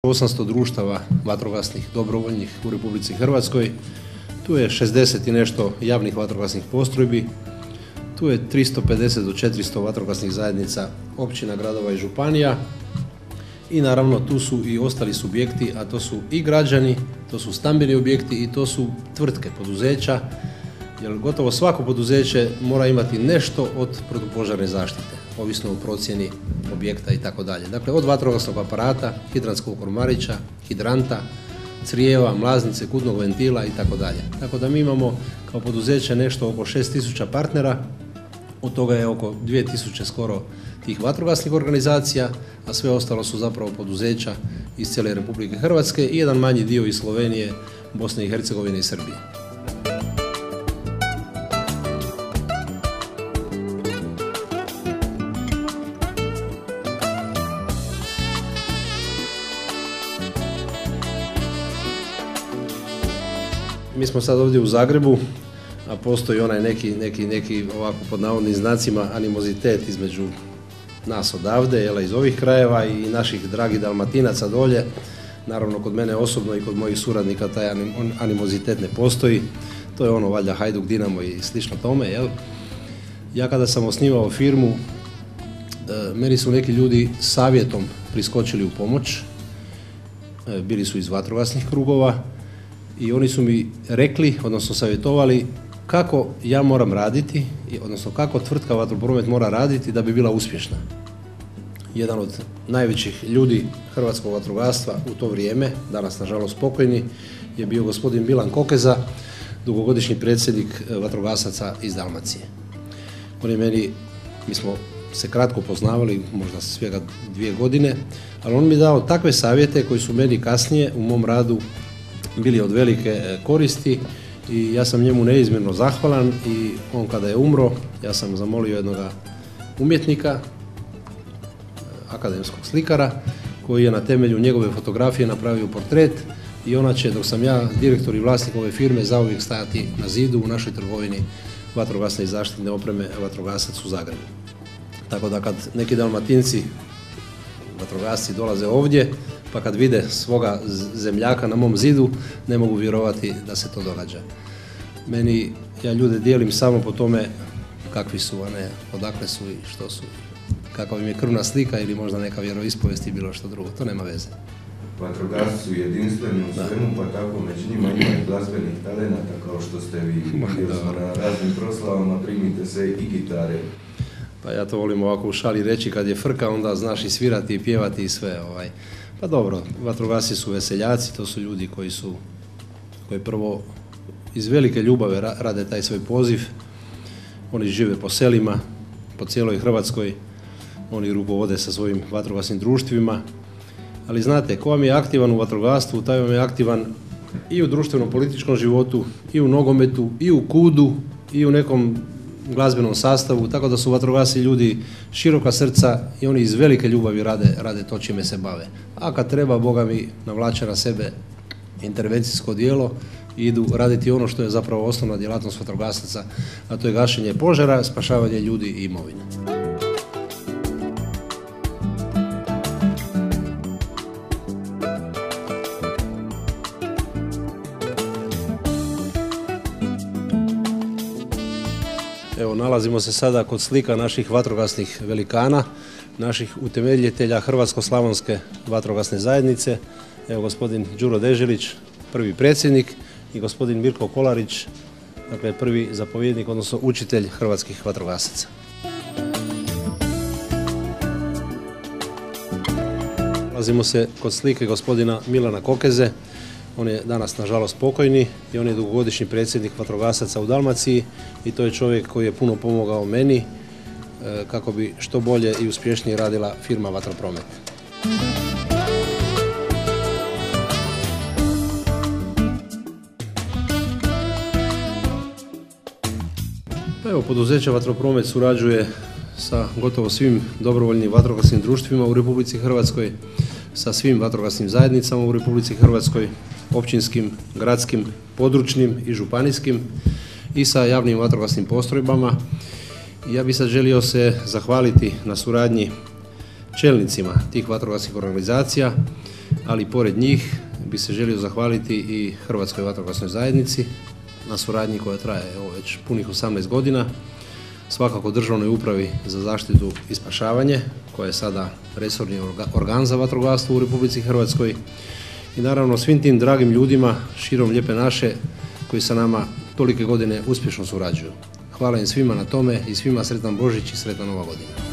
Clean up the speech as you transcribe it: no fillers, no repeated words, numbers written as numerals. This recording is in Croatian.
800 društava vatrogasnih dobrovoljnih u Republici Hrvatskoj. Tu je 60 i nešto javnih vatrogasnih postrojbi. Tu je 350 do 400 vatrogasnih zajednica općina, gradova i županija. I naravno tu su i ostali subjekti, a to su i građani, to su stambeni objekti i to su tvrtke, poduzeća, jer gotovo svako poduzeće mora imati nešto od protupožarne zaštite, ovisno o procjeni objekta i tako dalje. Dakle, od vatrogasnog aparata, hidrantskog ormarića, hidranta, crijeva, mlaznice, kutnog ventila i tako dalje. Tako da mi imamo kao poduzeće nešto oko 6000 partnera, od toga je oko 2000 skoro tih vatrogasnih organizacija, a sve ostalo su zapravo poduzeća iz cijele Republike Hrvatske i jedan manji dio iz Slovenije, Bosne i Hercegovine i Srbije. Mi smo sad ovdje u Zagrebu, a postoji onaj neki ovako pod navodnim znacima animozitet između nas odavde, iz ovih krajeva i naših dragih Dalmatinaca dolje. Naravno, kod mene osobno i kod mojih suradnika taj animozitet ne postoji. To je ono valjda Hajduk, Dinamo i slično tome, jel? Ja kada sam osnivao firmu, meni su neki ljudi savjetom priskočili u pomoć. Bili su iz vatrogasnih krugova i oni su mi rekli, odnosno savjetovali kako ja moram raditi, odnosno kako tvrtka Vatropromet mora raditi da bi bila uspješna. Jedan od najvećih ljudi hrvatskog vatrogastva u to vrijeme, danas nažalost pokojni, je bio gospodin Milan Kokeza, dugogodišnji predsjednik vatrogasaca iz Dalmacije. On je meni, mi smo se kratko poznavali, možda svega 2 godine, ali on mi dao takve savjete koji su meni kasnije u mom radu bili od velike koristi i ja sam njemu neizmjerno zahvalan i on kada je umro, ja sam zamolio jednog umjetnika, akademskog slikara, koji je na temelju njegove fotografije napravio portret i ona će, dok sam ja direktor i vlasnik ove firme, zauvijek stajati na zidu u našoj trgovini vatrogasne i zaštitne opreme Vatrogasac u Zagrebu. Tako da kad neki Dalmatinci, vatrogasci dolaze ovdje, pa kad vide svoga zemljaka na mom zidu, ne mogu vjerovati da se to događa. Ja ljude dijelim samo po tome kakvi su, a ne odakle su i što su, kakva im je krvna slika ili možda neka vjeroispovijest i bilo što drugo, to nema veze. Vatrogasci su jedinstveni u svemu, pa tako među njima ima i glazbenih talenata, kao što ste vi vidio smo na raznim proslavama, primite se i gitare. Pa ja to volim ovako u šali reći, kad je frka, onda znaš i svirati i pjevati i sve. Pa dobro, vatrogasci su veseljaci, to su ljudi koji prvo iz velike ljubave rade taj svoj poziv. Oni žive po selima, po cijeloj Hrvatskoj, oni rukovode sa svojim vatrogasnim društvima. Ali znate, ko vam je aktivan u vatrogastvu, taj vam je aktivan i u društvenom političkom životu, i u nogometu, i u kudu, i u nekom glazbenom sastavu, tako da su vatrogasci ljudi široka srca i oni iz velike ljubavi rade to čime se bave. A kad treba, Boga mi, navlače na sebe intervencijsko djelo i idu raditi ono što je zapravo osnovna djelatnost vatrogasaca, a to je gašenje požara, spašavanje ljudi i imovine. Evo, nalazimo se sada kod slika naših vatrogasnih velikana, naših utemeljitelja Hrvatsko-slavonske vatrogasne zajednice. Evo, gospodin Đuro Deželić, prvi predsjednik, i gospodin Mirko Kolarić, dakle prvi zapovjednik, odnosno učitelj hrvatskih vatrogasaca. Nalazimo se kod slike gospodina Milana Kokeze. On je danas, nažalost, pokojni i on je dugogodišnji predsjednik vatrogasaca u Dalmaciji i to je čovjek koji je puno pomogao meni kako bi što bolje i uspješnije radila firma Vatropromet. Pa evo, poduzeće Vatropromet surađuje sa gotovo svim dobrovoljnim vatrogasnim društvima u Republici Hrvatskoj, sa svim vatrogasnim zajednicama u Republici Hrvatskoj, općinskim, gradskim, područnim i županijskim i sa javnim vatrogasnim postrojbama. Ja bih sad želio se zahvaliti na suradnji čelnicima tih vatrogasnih organizacija ali pored njih bi se želio zahvaliti i Hrvatskoj vatrogasnoj zajednici na suradnji koja traje već punih 18 godina, svakako Državnoj upravi za zaštitu i spašavanje, koja je sada resorni organ za vatrogastvo u Republici Hrvatskoj, i naravno svim tim dragim ljudima širom Lijepe naše koji sa nama tolike godine uspješno surađuju. Hvala im svima na tome i svima sretan Božić i sretna Nova godina.